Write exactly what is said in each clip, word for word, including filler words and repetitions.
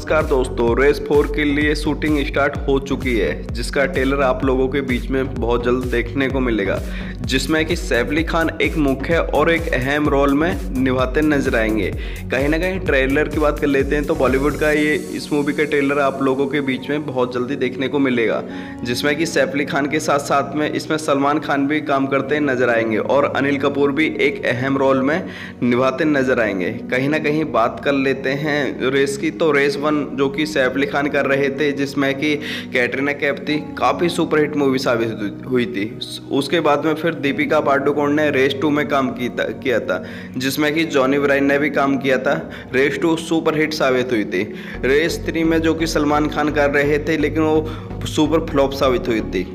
नमस्कार दोस्तों, race four के लिए शूटिंग स्टार्ट हो चुकी है, जिसका ट्रेलर आप लोगों के बीच में बहुत जल्द देखने को मिलेगा, जिसमें कि सैफ अली खान एक मुख्य और एक अहम रोल में निभाते नजर आएंगे। कहीं ना कहीं ट्रेलर की बात कर लेते हैं तो बॉलीवुड का ये इस मूवी का ट्रेलर आप लोगों के बीच में बहुत जल्दी देखने को मिलेगा, जिसमें कि सैफ अली खान के साथ साथ में इसमें सलमान खान भी काम करते नजर आएंगे और अनिल कपूर भी एक अहम रोल में निभाते नजर आएंगे। कहीं ना कहीं बात कर लेते हैं रेस की, तो रेस वन जो कि सैफ अली खान कर रहे थे, जिसमें कि कैटरीना कैफ थी, काफ़ी सुपरहिट मूवी साबित हुई थी। उसके बाद में फिर दीपिका पादुकोण ने रेस टू में काम किया था, जिसमें कि जॉनी इब्राहिम ने भी काम किया था। रेस टू सुपरहिट साबित हुई थी। रेस थ्री में जो कि सलमान खान कर रहे थे, लेकिन वो सुपर फ्लॉप साबित हुई थी।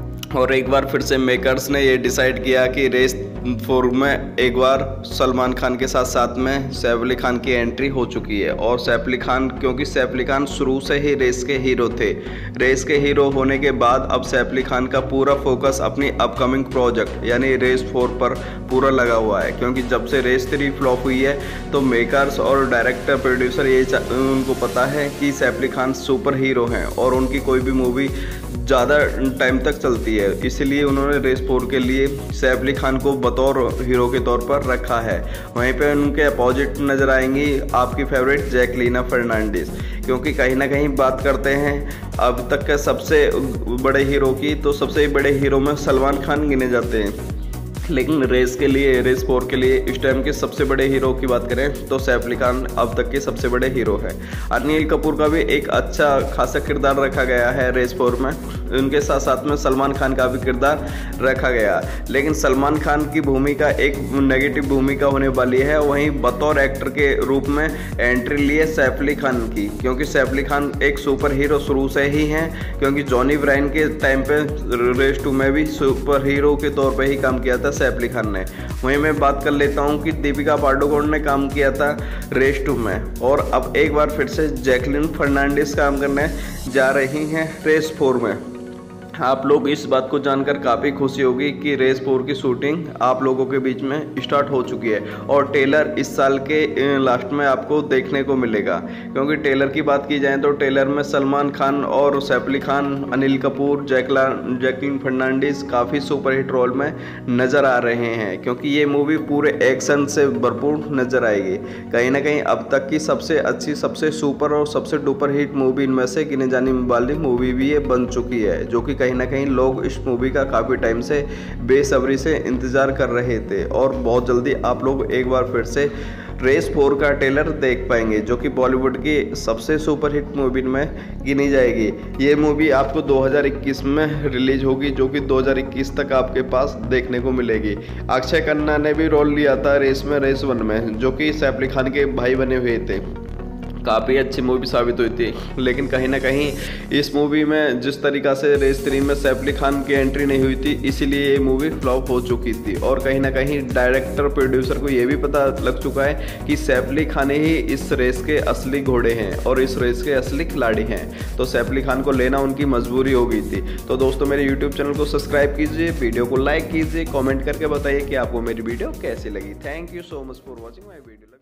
और एक बार फिर से मेकर्स ने ये डिसाइड किया कि रेस फोर में एक बार सलमान खान के साथ साथ में सैफ अली खान की एंट्री हो चुकी है। और सैफ अली खान, क्योंकि सैफ अली खान शुरू से ही रेस के हीरो थे, रेस के हीरो होने के बाद अब सैफ अली खान का पूरा फोकस अपनी अपकमिंग प्रोजेक्ट यानी रेस फोर पर पूरा लगा हुआ है। क्योंकि जब से रेस थ्री फ्लॉप हुई है तो मेकर्स और डायरेक्टर प्रोड्यूसर ये उनको पता है कि सैफ अली खान सुपर हीरो हैं और उनकी कोई भी मूवी ज़्यादा टाइम तक चलती है, इसलिए उन्होंने रेस फोर के लिए सैफ अली खान को बतौर हीरो के तौर पर रखा है। वहीं पे उनके अपोजिट नज़र आएंगी आपकी फेवरेट जैकलीना फर्नांडिस। क्योंकि कहीं ना कहीं बात करते हैं अब तक के सबसे बड़े हीरो की, तो सबसे बड़े हीरो में सलमान खान गिने जाते हैं, लेकिन रेस के लिए रेस फोर के लिए इस टाइम के सबसे बड़े हीरो की बात करें तो सैफ अली खान अब तक के सबसे बड़े हीरो है। अनिल कपूर का भी एक अच्छा खासा किरदार रखा गया है रेस फोर में, उनके साथ साथ में सलमान खान का भी किरदार रखा गया। लेकिन सलमान खान की भूमिका एक नेगेटिव भूमिका होने वाली है। वहीं बतौर एक्टर के रूप में एंट्री ली है सैफ अली खान की, क्योंकि सैफ अली खान एक सुपर हीरो शुरू से ही हैं। क्योंकि जॉनी इब्राहिम के टाइम पे रेस टू में भी सुपर हीरो के तौर पर ही काम किया था सैफ अली खान ने। वहीं मैं बात कर लेता हूं कि दीपिका पादुकोण ने काम किया था रेस टू में, और अब एक बार फिर से जैकलीन फर्नांडिस काम करने जा रही हैं रेस फोर में। आप लोग इस बात को जानकर काफ़ी खुशी होगी कि रेस फोर की शूटिंग आप लोगों के बीच में स्टार्ट हो चुकी है और ट्रेलर इस साल के लास्ट में आपको देखने को मिलेगा। क्योंकि ट्रेलर की बात की जाए तो ट्रेलर में सलमान खान और सैफ अली खान, अनिल कपूर, जैकला जैकलीन फर्नांडिस काफ़ी सुपरहिट रोल में नज़र आ रहे हैं। क्योंकि ये मूवी पूरे एक्शन से भरपूर नज़र आएगी। कहीं ना कहीं अब तक की सबसे अच्छी, सबसे सुपर और सबसे डुपर हिट मूवी इनमें से गिने जाने वाली मूवी भी ये बन चुकी है, जो कि कहीं ना कहीं लोग इस मूवी का काफ़ी टाइम से बेसब्री से इंतज़ार कर रहे थे। और बहुत जल्दी आप लोग एक बार फिर से रेस फोर का ट्रेलर देख पाएंगे, जो कि बॉलीवुड की सबसे सुपरहिट मूवी में गिनी जाएगी। ये मूवी आपको दो हज़ार इक्कीस में रिलीज होगी, जो कि दो हज़ार इक्कीस तक आपके पास देखने को मिलेगी। अक्षय खन्ना ने भी रोल लिया था रेस में, रेस वन में, जो कि सैफ अली खान के भाई बने हुए थे। काफ़ी अच्छी मूवी साबित हुई थी। लेकिन कहीं ना कहीं इस मूवी में जिस तरीक़ा से रेस थ्री में सैफ अली खान की एंट्री नहीं हुई थी, इसीलिए ये मूवी फ्लॉप हो चुकी थी। और कहीं ना कहीं डायरेक्टर प्रोड्यूसर को ये भी पता लग चुका है कि सैफ अली खान ही इस रेस के असली घोड़े हैं और इस रेस के असली खिलाड़ी हैं, तो सैफ अली खान को लेना उनकी मजबूरी हो गई थी। तो दोस्तों, मेरे यूट्यूब चैनल को सब्सक्राइब कीजिए, वीडियो को लाइक कीजिए, कॉमेंट करके बताइए कि आपको मेरी वीडियो कैसी लगी। Thank you so much for watching my video.